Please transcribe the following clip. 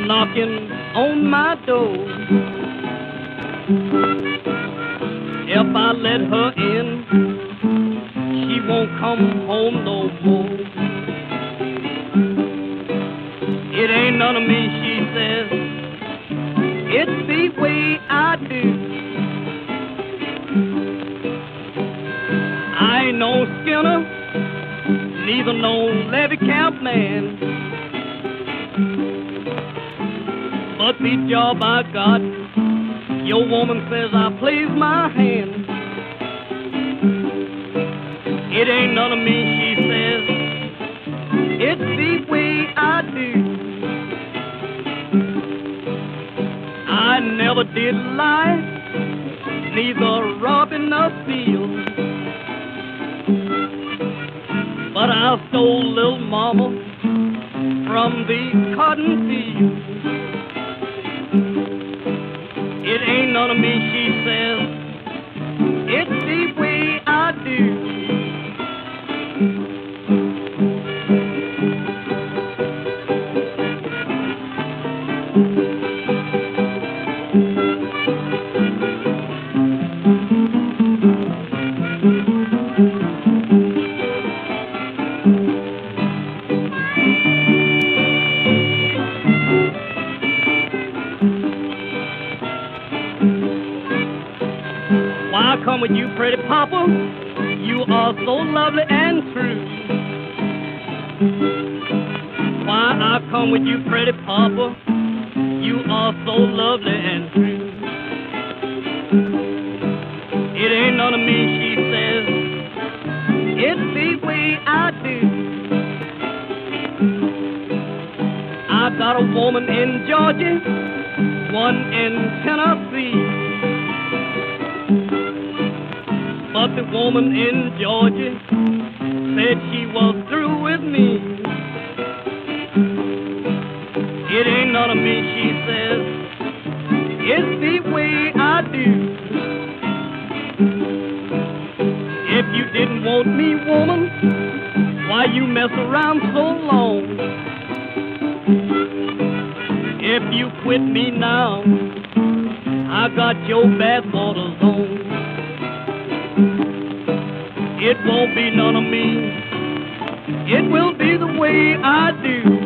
knocking on my door. If I let her in, she won't come home no more. It ain't none of me, she says, it's the way I do. I ain't no Skinner, neither no levee camp man, but the job I got, your woman says I plays my hand. It ain't none of me, she says, it's the way I do. I never did lie, neither robbing or steal, but I stole little mama from the cotton field. It ain't none of me, she says, it's the way I do. Why I come with you, pretty papa? You are so lovely and true. Why I come with you, pretty papa? You are so lovely and true. It ain't none of me, she says, it's the way I do. I got a woman in Georgia, one in Tennessee, but the woman in Georgia said she was through with me. It ain't none of me, she says, it's the way I do. If you didn't want me, woman, why you mess around so long? If you quit me now, I got your bath waters on. It won't be none of me, it will be the way I do.